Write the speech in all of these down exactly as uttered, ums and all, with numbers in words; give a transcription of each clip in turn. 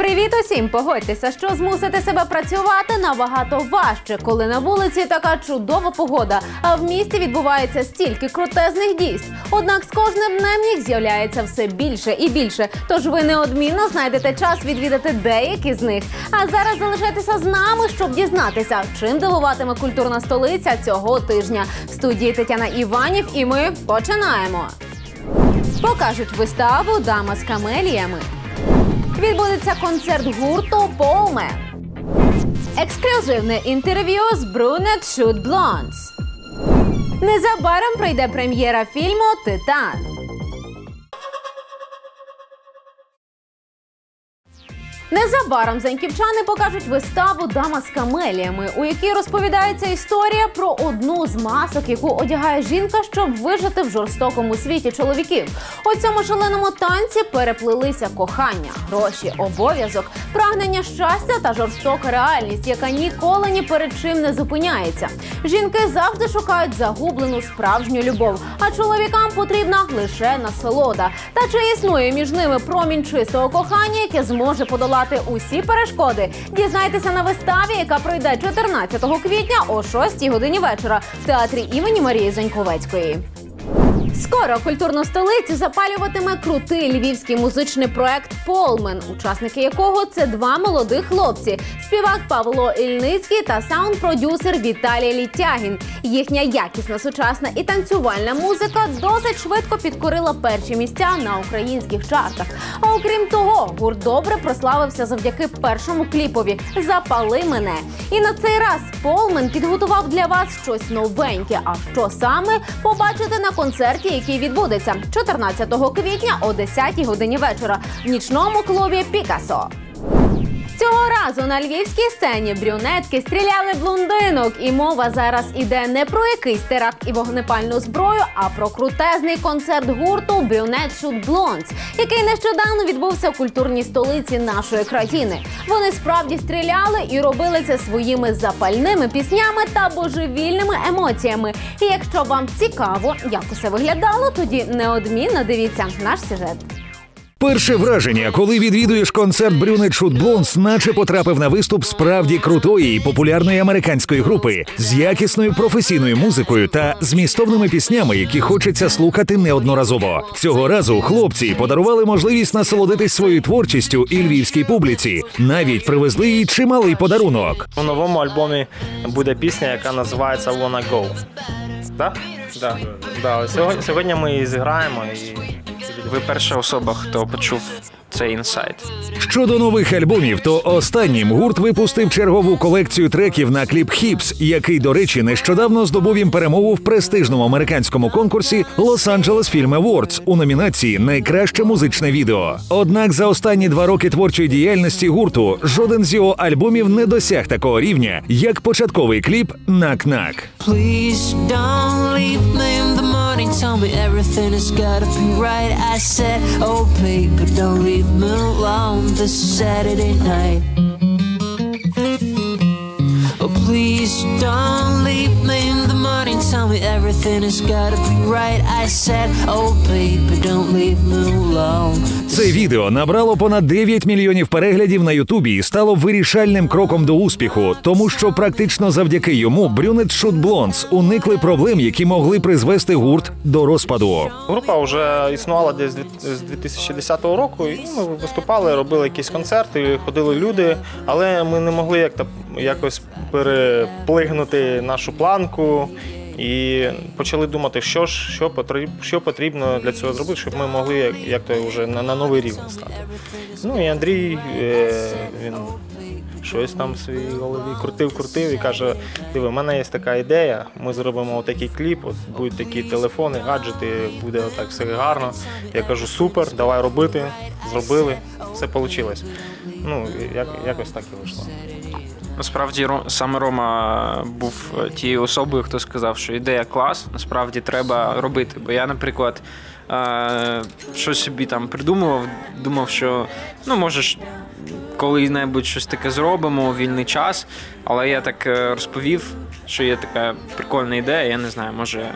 Привіт усім! Погодьтеся, що змусити себе працювати набагато важче, коли на вулиці така чудова погода, а в місті відбувається стільки крутезних дійств. Однак з кожним днем їх з'являється все більше і більше, тож ви неодмінно знайдете час відвідати деякі з них. А зараз залишайтеся з нами, щоб дізнатися, чим дивуватиме культурна столиця цього тижня. В студії Тетяна Іванів і ми починаємо. Покажуть виставу «Дама з камеліями». Відбудеться концерт гурту «Полме». Ексклюзивне інтерв'ю з Brunette Shoot Blondes. Незабаром прийде прем'єра фільму «Титан». Незабаром заньківчани покажуть виставу «Дама з камеліями», у якій розповідається історія про одну з масок, яку одягає жінка, щоб вижити в жорстокому світі чоловіків. У цьому шаленому танці переплилися кохання, гроші, обов'язок, прагнення щастя та жорстока реальність, яка ніколи ні перед чим не зупиняється. Жінки завжди шукають загублену справжню любов, а чоловікам потрібна лише насолода. Та чи існує між ними промінь чистого кохання, яке зможе подолати усі перешкоди? Дізнайтеся на виставі, яка пройде чотирнадцятого квітня о шостій годині вечора в театрі імені Марії Заньковецької. Скоро культурну столицю запалюватиме крутий львівський музичний проект «Полмен», учасники якого – це два молодих хлопці – співак Павло Ільницький та саунд-продюсер Віталій Літягін. Їхня якісна, сучасна і танцювальна музика досить швидко підкорила перші місця на українських чартах. А окрім того, гурт добре прославився завдяки першому кліпові «Запали мене». І на цей раз «Полмен» підготував для вас щось новеньке. А що саме – побачите на концерті, який відбудеться чотирнадцятого квітня о десятій годині вечора в нічному клубі «Пікасо». Цього разу на львівській сцені брюнетки стріляли блондинок, і мова зараз іде не про якийсь теракт і вогнепальну зброю, а про крутезний концерт гурту Brunette Shoot Blondes, який нещодавно відбувся в культурній столиці нашої країни. Вони справді стріляли і робили це своїми запальними піснями та божевільними емоціями. І якщо вам цікаво, як усе виглядало, тоді неодмінно дивіться наш сюжет. Перше враження, коли відвідуєш концерт Brunette Shoot Blondes, наче потрапив на виступ справді крутої і популярної американської групи з якісною професійною музикою та змістовними піснями, які хочеться слухати неодноразово. Цього разу хлопці подарували можливість насолодитись своєю творчістю і львівській публіці. Навіть привезли їй чималий подарунок. У новому альбомі буде пісня, яка називається «Wanna Go». Так? Да? Да. Сьогодні, сьогодні ми її зіграємо. І... Ви перша особа, хто почув цей інсайт. Щодо нових альбомів, то останнім гурт випустив чергову колекцію треків на кліп «Hips», який, до речі, нещодавно здобув їм перемогу в престижному американському конкурсі Los Angeles Film Awards у номінації «Найкраще музичне відео». Однак за останні два роки творчої діяльності гурту жоден з його альбомів не досяг такого рівня, як початковий кліп «Knock-Knock». Tell me everything has gotta be right. I said, oh baby, don't leave me alone this Saturday night. Oh please don't leave me in the morning. Tell me everything has gotta be right. I said, oh baby, don't leave me alone. Це відео набрало понад дев'ять мільйонів переглядів на Ютубі і стало вирішальним кроком до успіху, тому що практично завдяки йому Brunette Shoot Blondes уникли проблем, які могли призвести гурт до розпаду. Група вже існувала десь з дві тисячі десятого року, і ми виступали, робили якісь концерти, ходили люди, але ми не могли як-то якось переплигнути нашу планку. І почали думати, що ж, що потрібно, що потрібно для цього зробити, щоб ми могли як, як то вже на, на новий рівень стати. Ну і Андрій, е, він щось там в своїй голові крутив-крутив і каже, диви, в мене є така ідея, ми зробимо отакий кліп, от будуть такі телефони, гаджети, буде отак все гарно. Я кажу, супер, давай робити, зробили, все вийшло. Ну, як, якось так і вийшло. Насправді, саме Рома був тією особою, хто сказав, що ідея клас, насправді треба робити. Бо я, наприклад, щось собі там придумував, думав, що, ну, може, коли-небудь щось таке зробимо у вільний час, але я так розповів, що є така прикольна ідея, я не знаю, може,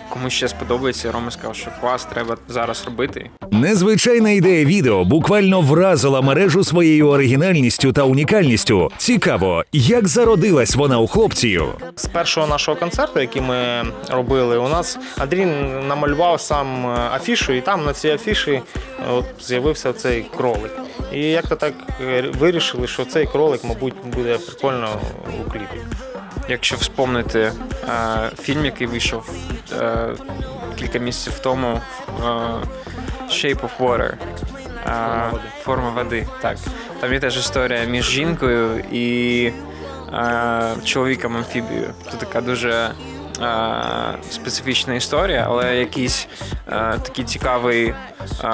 комусь ще сподобається, Рома сказав, що клас, треба зараз робити. Незвичайна ідея відео буквально вразила мережу своєю оригінальністю та унікальністю. Цікаво, як зародилась вона у хлопців? З першого нашого концерту, який ми робили, у нас Андрій намалював сам афішу, і там на цій афіші от з'явився цей кролик. І як-то так вирішили, що цей кролик, мабуть, буде прикольно у кліпі. Якщо вспомнити е, фільм, який вийшов е, кілька місяців тому, е, Shape of Water, е, Форма води. Так. Там є теж історія між жінкою і е, чоловіком амфібією. Це така дуже е, специфічна історія, але якийсь е, такий цікавий, е,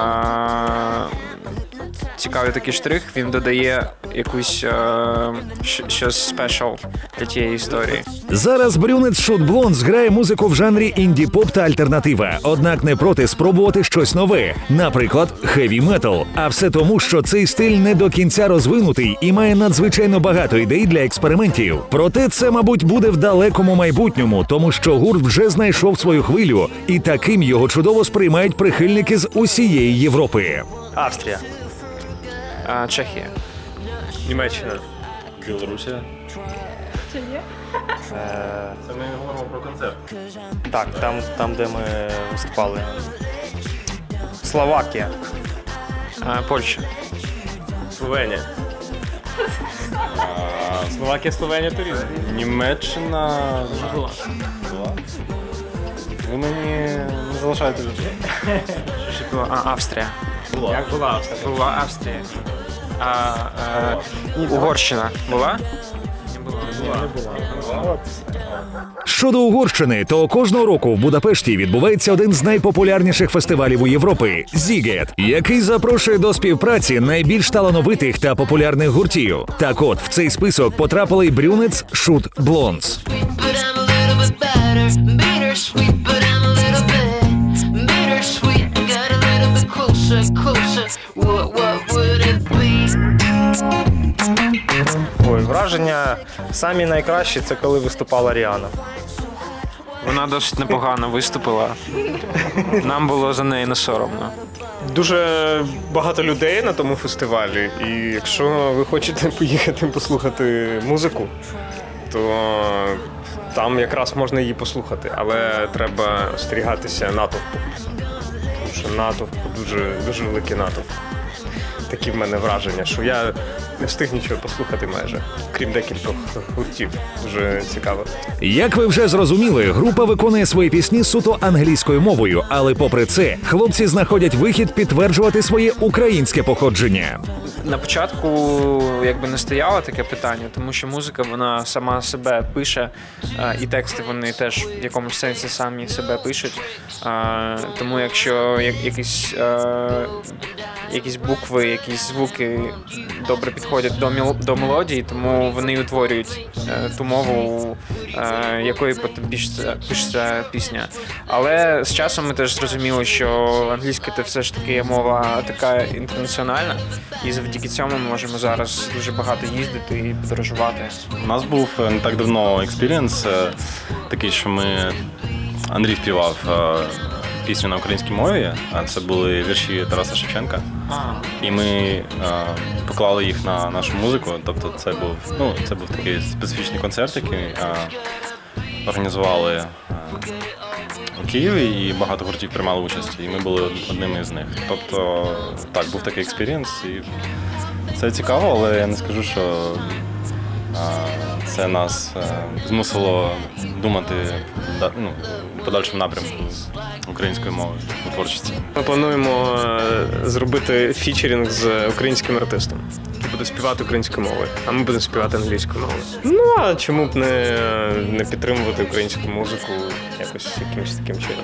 цікавий такий штрих, він додає якусь е, щось спешл для тієї історії. Зараз Брюнет Шут Блондс грає музику в жанрі інді-поп та альтернатива, однак не проти спробувати щось нове, наприклад, хеві-метал. А все тому, що цей стиль не до кінця розвинутий і має надзвичайно багато ідей для експериментів. Проте це, мабуть, буде в далекому майбутньому, тому що гурт вже знайшов свою хвилю, і таким його чудово сприймають прихильники з усієї Європи. Австрія. А, Чехія. Німеччина. Білорусія. Це ми говоримо про концерт. Так, там, там де ми виступали. Словакія. А, Польща. Словенія. Словакія, Словенія, то різне. Німеччина. Була. Була? Ви мені не залишаєте жити. Що ще була? А, Австрія. Була. Як була Австрія? Була Австрія. А, е, Угорщина була? Щодо Угорщини, то кожного року в Будапешті відбувається один з найпопулярніших фестивалів у Європі – Зігет, який запрошує до співпраці найбільш талановитих та популярних гуртів. Так от, в цей список потрапили Брюнет Шут Блондс. But I'm a little bit better, bittersweet, but I'm a little bit bittersweet. Got a little bit closer, closer. What, what would it be? Ой, враження самі найкращі – це коли виступала Ріана. Вона досить непогано виступила. Нам було за неї не соромно. Дуже багато людей на тому фестивалі, і якщо ви хочете поїхати послухати музику, то там якраз можна її послухати, але треба остерігатися натовпу. Тому що натовп дуже, дуже великий натовп. Такі в мене враження, що я не встиг нічого послухати майже, крім декількох гуртів. Дуже цікаво. Як ви вже зрозуміли, група виконує свої пісні суто англійською мовою, але попри це, хлопці знаходять вихід підтверджувати своє українське походження. На початку якби не стояло таке питання, тому що музика вона сама себе пише, е, і тексти вони теж в якомусь сенсі самі себе пишуть. Е, Тому якщо я- якісь, е, якісь букви, якісь звуки добре підходять до мел- до мелодії, тому вони утворюють е, ту мову, е, якою потім пишеться, пишеться пісня. Але з часом ми теж зрозуміли, що англійська це все ж таки є мова така інтернаціональна, і завдяки цьому ми можемо зараз дуже багато їздити і подорожувати. У нас був е, не так давно експірієнс е, такий, що ми Андрій співав е, пісню на українській мові, а це були вірші Тараса Шевченка. І ми е, поклали їх на нашу музику. Тобто це був, ну, це був такий специфічний концерт, який е, організували е, у Києві, і багато гуртів приймали участь, і ми були одними з них. Тобто, так, був такий експірієнс, і це цікаво, але я не скажу, що е, це нас е, змусило думати да, ну, в подальшому напрямку української мови у творчості. Ми плануємо е, зробити фічерінг з українським артистом, який буде співати українською мовою, а ми будемо співати англійською мовою. Ну, а чому б не, не підтримувати українську музику якось якимось таким чином?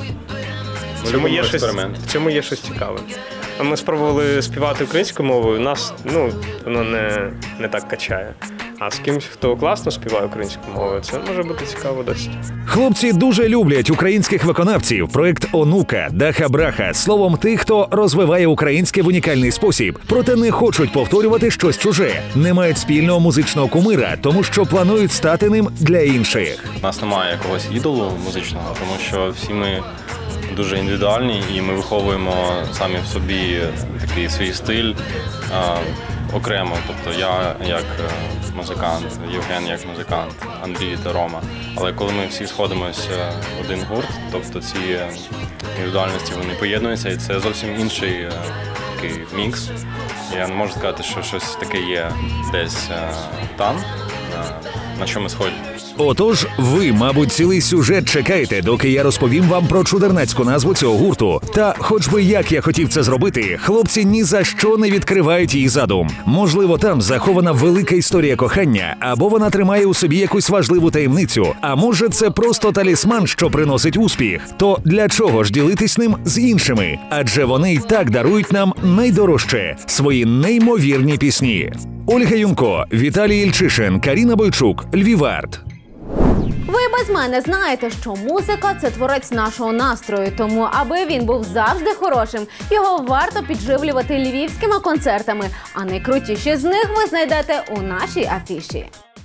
В цьому є щось, експеримент. в цьому є щось цікаве. А ми спробували співати українською мовою, нас, ну, воно не, не так качає. А з кимось, хто класно співає українською мовою, це може бути цікаво досить. Хлопці дуже люблять українських виконавців, проект «Онука», «Даха Браха», словом, тих, хто розвиває українське в унікальний спосіб, проте не хочуть повторювати щось чуже, не мають спільного музичного кумира, тому що планують стати ним для інших. У нас немає якогось ідолу музичного, тому що всі ми дуже індивідуальні і ми виховуємо самі в собі такий свій стиль а, окремо. Тобто я як музикант, Євген як музикант, Андрій та Рома. Але коли ми всі сходимося в один гурт, тобто ці індивідуальності вони поєднуються, і це зовсім інший такий мікс. Я не можу сказати, що щось таке є десь там, на чому сходять. Отож, ви, мабуть, цілий сюжет чекаєте, доки я розповім вам про чудернацьку назву цього гурту. Та, хоч би як я хотів це зробити, хлопці ні за що не відкривають її задум. Можливо, там захована велика історія кохання, або вона тримає у собі якусь важливу таємницю, а може це просто талісман, що приносить успіх. То для чого ж ділитись ним з іншими? Адже вони й так дарують нам найдорожче – свої неймовірні пісні. Ольга Юнко, Віталій Ільчишин, Каріна Бойчук, Львіварт. Ви без мене знаєте, що музика – це творець нашого настрою, тому аби він був завжди хорошим, його варто підживлювати львівськими концертами, а найкрутіші з них ви знайдете у нашій афіші.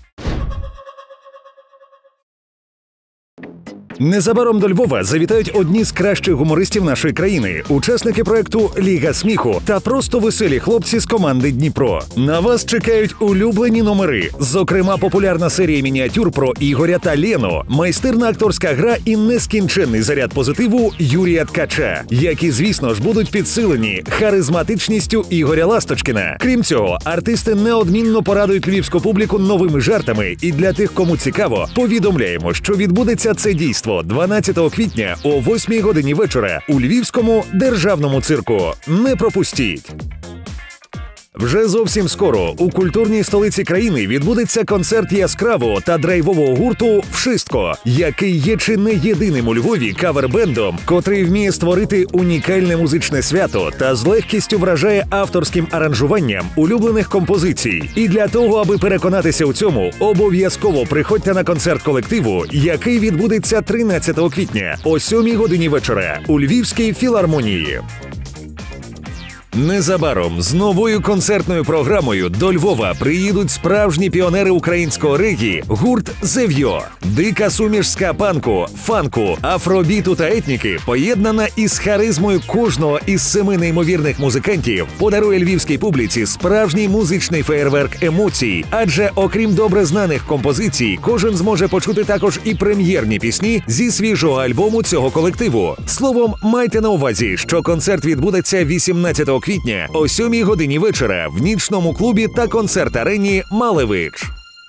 Незабаром до Львова завітають одні з кращих гумористів нашої країни, учасники проекту «Ліга сміху» та просто веселі хлопці з команди «Дніпро». На вас чекають улюблені номери, зокрема популярна серія мініатюр про Ігоря та Лену, майстерна акторська гра і нескінченний заряд позитиву Юрія Ткача, які, звісно ж, будуть підсилені харизматичністю Ігоря Ласточкіна. Крім цього, артисти неодмінно порадують львівську публіку новими жартами, і для тих, кому цікаво, повідомляємо, що відбудеться це дійство дванадцятого квітня о восьмій годині вечора у Львівському державному цирку. Не пропустіть! Вже зовсім скоро у культурній столиці країни відбудеться концерт яскравого та драйвового гурту «Вшистко», який є чи не єдиним у Львові кавер-бендом, котрий вміє створити унікальне музичне свято та з легкістю вражає авторським аранжуванням улюблених композицій. І для того, аби переконатися у цьому, обов'язково приходьте на концерт колективу, який відбудеться тринадцятого квітня о сьомій годині вечора у Львівській філармонії. Незабаром з новою концертною програмою до Львова приїдуть справжні піонери українського регі – гурт «Зев'йо». Дика суміш ска-панку, фанку, афробіту та етніки, поєднана із харизмою кожного із семи неймовірних музикантів, подарує львівській публіці справжній музичний феєрверк емоцій. Адже окрім добре знаних композицій, кожен зможе почути також і прем'єрні пісні зі свіжого альбому цього колективу. Словом, майте на увазі, що концерт відбудеться вісімнадцятого квітня о сьомій годині вечора в нічному клубі та концерт-арені «Малевич».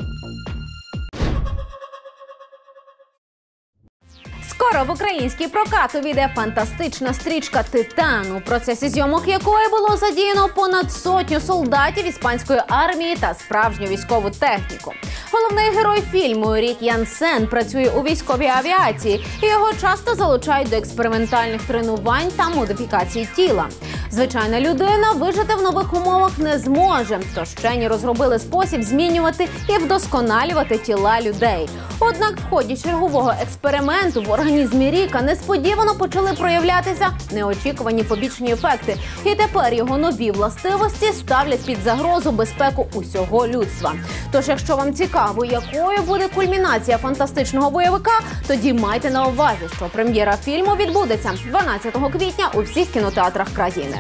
Скоро в український прокат увійде фантастична стрічка «Титан», у процесі зйомок якої було задіяно понад сотню солдатів іспанської армії та справжню військову техніку. Головний герой фільму Рік Янсен працює у військовій авіації, і його часто залучають до експериментальних тренувань та модифікацій тіла. Звичайна людина вижити в нових умовах не зможе, тож вчені розробили спосіб змінювати і вдосконалювати тіла людей. Однак в ході чергового експерименту в організмі Ріка несподівано почали проявлятися неочікувані побічні ефекти, і тепер його нові властивості ставлять під загрозу безпеку усього людства. Тож, якщо вам цікаво, якою буде кульмінація фантастичного бойовика, тоді майте на увазі, що прем'єра фільму відбудеться дванадцятого квітня у всіх кінотеатрах країни.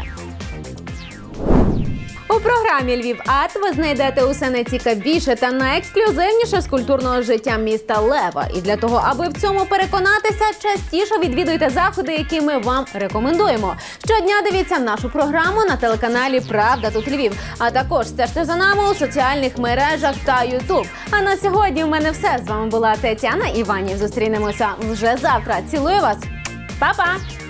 У програмі «Львів Арт» ви знайдете усе найцікавіше та найексклюзивніше з культурного життя міста Лева. І для того, аби в цьому переконатися, частіше відвідуйте заходи, які ми вам рекомендуємо. Щодня дивіться нашу програму на телеканалі «Правда тут Львів», а також стежте за нами у соціальних мережах та Ютуб. А на сьогодні в мене все. З вами була Тетяна Іванів. Зустрінемося вже завтра. Цілую вас. Па-па!